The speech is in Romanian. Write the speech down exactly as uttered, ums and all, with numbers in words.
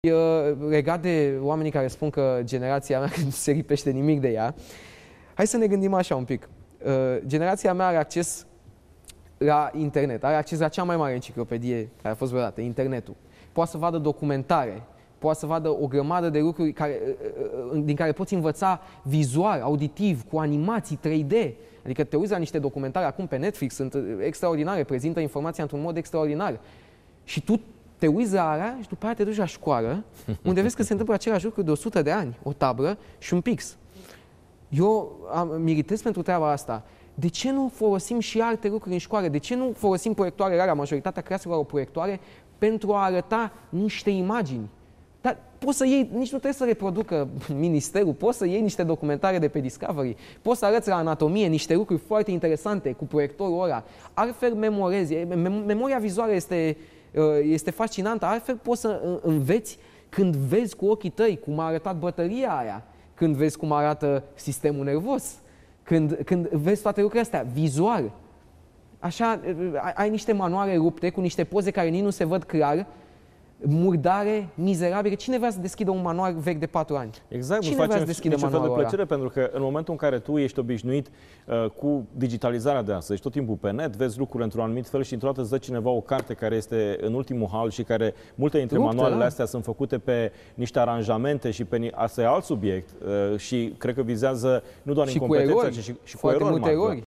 Legat de oamenii care spun că generația mea nu se lipește nimic de ea, hai să ne gândim așa un pic. Generația mea are acces la internet, are acces la cea mai mare enciclopedie care a fost vreodată, internetul. Poate să vadă documentare, poate să vadă o grămadă de lucruri care, din care poți învăța vizual, auditiv, cu animații trei D. Adică te uiți la niște documentare acum pe Netflix, sunt extraordinare, prezintă informația într-un mod extraordinar. Și tu te uiți la alea și după aia te duci la școală, unde vezi că se întâmplă același lucru de o sută de ani, o tablă și un pix. Eu am, militez pentru treaba asta. De ce nu folosim și alte lucruri în școală? De ce nu folosim proiectoare rare? Majoritatea claselor au proiectoare pentru a arăta niște imagini. Dar poți să iei, nici nu trebuie să reproducă ministerul, poți să iei niște documentare de pe Discovery, poți să arăți la anatomie niște lucruri foarte interesante cu proiectorul ăla. Altfel memorezi. Memoria vizuală este, este fascinantă. Altfel poți să înveți când vezi cu ochii tăi cum a arătat bătăria aia, când vezi cum arată sistemul nervos, când, când vezi toate lucrurile astea, vizual. Așa, ai niște manuale rupte cu niște poze care nici nu se văd clar, murdare, mizerabile. Cine vrea să deschidă un manual vechi de patru ani? Exact, Cine nu vrea să face deschidă niciun fel de manualul plăcere, pentru că în momentul în care tu ești obișnuit uh, cu digitalizarea de astăzi, tot timpul pe net, vezi lucruri într-un anumit fel și într-o dată îți dă cineva o carte care este în ultimul hal și care, multe dintre Ruptă, manualele da. astea sunt făcute pe niște aranjamente și pe asta e alt subiect uh, și cred că vizează nu doar și incompetența, cu erori, ci și, și cu foarte erori multe mari. erori.